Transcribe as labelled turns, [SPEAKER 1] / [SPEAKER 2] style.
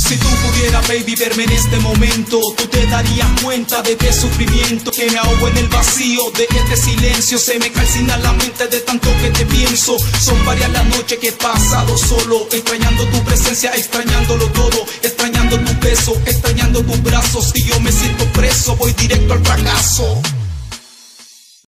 [SPEAKER 1] Si tú pudieras, baby, verme en este momento, tú te darías cuenta de este sufrimiento que me ahogo en el vacío de este silencio. Se me calcina la mente de tanto que te pienso. Son varias las noches que he pasado solo, extrañando tu presencia, extrañándolo todo, extrañando tu beso, extrañando tus brazos. Y yo me siento preso, voy directo al fracaso.